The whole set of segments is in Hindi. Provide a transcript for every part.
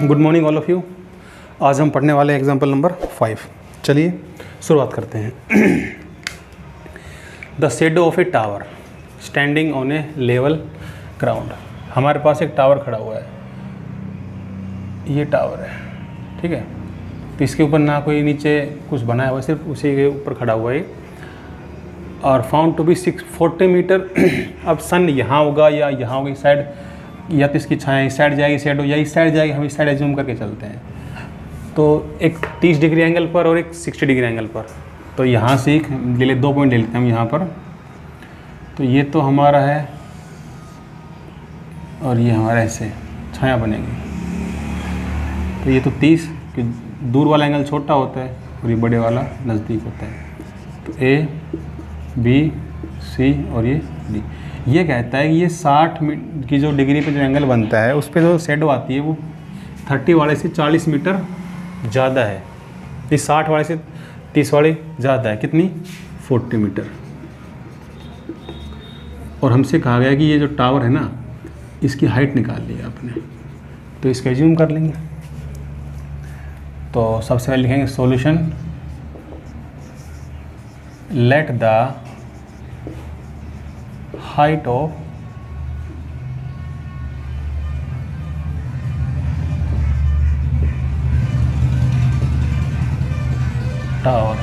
Good morning all of you. आज हम पढ़ने वाले एग्जाम्पल नंबर 5। चलिए शुरुआत करते हैं। The shadow of a tower standing on a level ground. हमारे पास एक टावर खड़ा हुआ है, ये टावर है, ठीक है। तो इसके ऊपर ना कोई नीचे कुछ बनाया हुआ है, सिर्फ उसी के ऊपर खड़ा हुआ है। और फाउंड टू बी 640 मीटर। अब सन यहाँ होगा या यहाँ होगा, इस साइड, या तो इसकी छाया इस साइड जाएगी, शेडो या इस साइड जाएगी। हम इस साइड एज्यूम करके चलते हैं। तो एक 30 डिग्री एंगल पर और एक 60 डिग्री एंगल पर। तो यहाँ से एक ले ले, 2 पॉइंट ले लेते हैं हम यहाँ पर। तो ये तो हमारा है और ये हमारा ऐसे छाया बनेगी। तो ये तो 30, कि दूर वाला एंगल छोटा होता है और ये बड़े वाला नज़दीक होता है। तो ए बी सी और ये डी। ये कहता है कि ये 60 की जो डिग्री पे जो एंगल बनता है उस पर जो शेडो आती है वो 30 वाले से 40 मीटर ज़्यादा है। इस 60 वाले से 30 वाले ज़्यादा है, कितनी? 40 मीटर। और हमसे कहा गया कि ये जो टावर है ना, इसकी हाइट निकाल ली आपने, तो इसका एज्यूम कर लेंगे। तो सबसे पहले लिखेंगे solution. Let the height of tower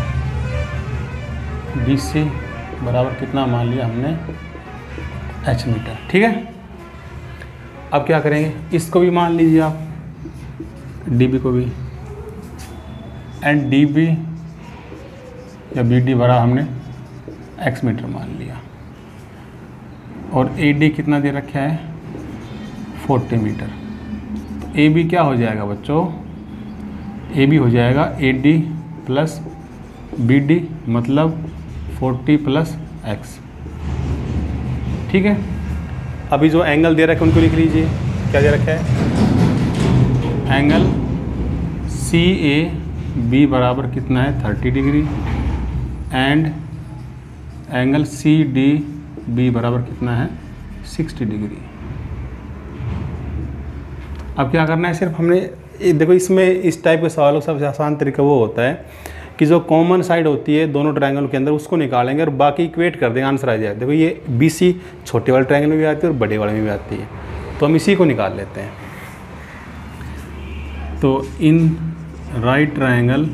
BC बराबर कितना मान लिया हमने? h मीटर, ठीक है। अब क्या करेंगे, इसको भी मान लीजिए आप, DB को भी, एंड DB या BD बड़ा हमने x मीटर मान लिया। और AD कितना दे रखा है? 40 मीटर। तो AB क्या हो जाएगा बच्चों? AB हो जाएगा AD प्लस BD, मतलब 40 प्लस x, ठीक है। अभी जो एंगल दे रखा है उनको लिख लीजिए। क्या दे रखा है? एंगल CAB बराबर कितना है? 30 डिग्री। एंड एंगल CDB बराबर कितना है? 60 डिग्री। अब क्या करना है, सिर्फ हमने देखो, इसमें इस टाइप के सवालों का सबसे आसान तरीका वो होता है कि जो कॉमन साइड होती है दोनों ट्रायंगल के अंदर उसको निकालेंगे और बाकी इक्वेट कर देंगे, आंसर आ जाए। देखो ये BC छोटे वाले ट्रायंगल में भी आती है और बड़े वाले में भी आती है, तो हम इसी को निकाल लेते हैं। तो इन राइट ट्रायंगल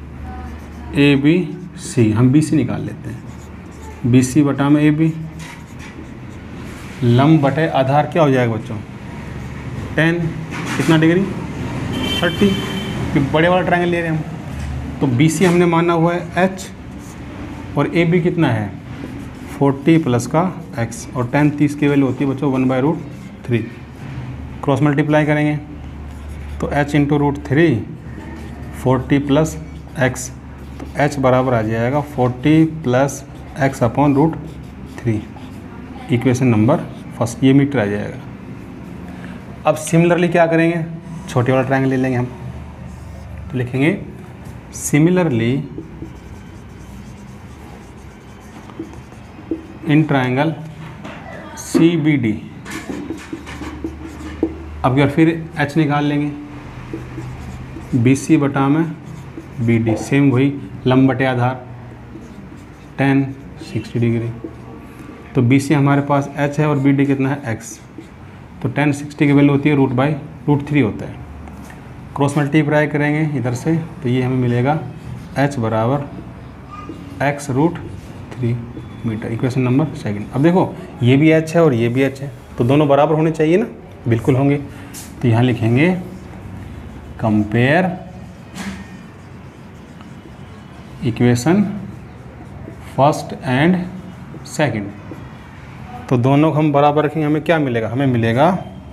ABC हम BC निकाल लेते हैं। BC बटा में AB, लंब बटे आधार क्या हो जाएगा बच्चों? 10, कितना डिग्री? 30, कि बड़े वाला ट्रायंगल ले रहे हैं हम। तो BC हमने माना हुआ है H और AB कितना है? 40 प्लस का x, और 10 30 की वैल्यू होती है बच्चों 1/√3। क्रॉस मल्टीप्लाई करेंगे तो h इंटू √3 40 प्लस x, तो h बराबर आ जाएगा 40 plus x upon √3। Equation number first, ये मीटर आ जाएगा। अब सिमिलरली क्या करेंगे, छोटे वाला ट्रायंगल ले लेंगे हम। तो लिखेंगे सिमिलरली इन ट्रायंगल CBD। अब यार फिर h निकाल लेंगे, BC बटा में BD, सेम वही लंब बटे आधार 10 60 डिग्री। तो BC हमारे पास h है और BD कितना है? x। तो 10 60 की वैल्यू होती है √3 होता है। क्रॉस मल्टीप्लाई करेंगे इधर से, तो ये हमें मिलेगा h बराबर x√3 metre. Equation number second. अब देखो ये भी h है और ये भी h है, तो दोनों बराबर होने चाहिए ना? बिल्कुल होंगे। तो यहाँ लिखेंगे compare equation first and second. तो दोनों को हम बराबर रखेंगे, हमें क्या मिलेगा? हमें मिलेगा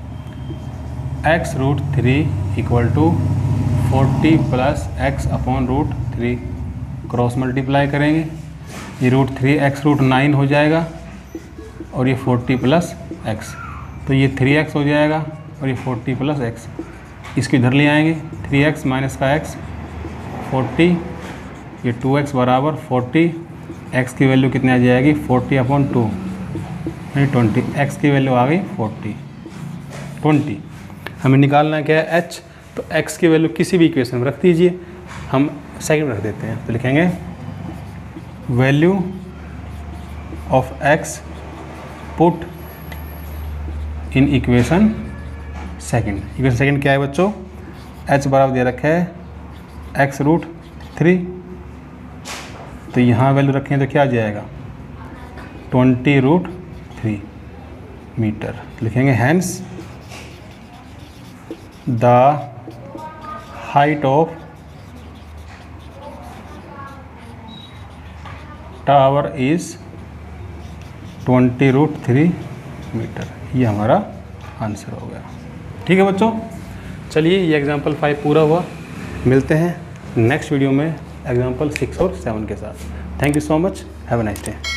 x√3 equal to 40 plus x upon √3। Cross multiply करेंगे, ये √3 x√9 हो जाएगा और ये 40 प्लस x, तो ये 3x हो जाएगा और ये 40 प्लस x। इसको इधर ले आएंगे, 3x माइनस का x 40, ये 2x बराबर 40। x की वैल्यू कितनी आ जाएगी? 40 अपॉन 2 नहीं 20। x की वैल्यू आ गई 20। हमें निकालना क्या है? h। तो x की वैल्यू किसी भी इक्वेशन में रख दीजिए, हम सेकंड रख देते हैं, तो लिखेंगे value of x put in equation second. Equation second क्या है बच्चों, h बराबर दे रखा है x√3, तो यहाँ वैल्यू रखें तो क्या आ जाएगा 20√3 मीटर। लिखेंगे hence the height of tower is 20√3 metre. ये हमारा आंसर हो गया। ठीक है बच्चों, चलिए ये एग्जाम्पल 5 पूरा हुआ। मिलते हैं नेक्स्ट वीडियो में एग्जाम्पल 6 और 7 के साथ। Thank you so much, have a nice day.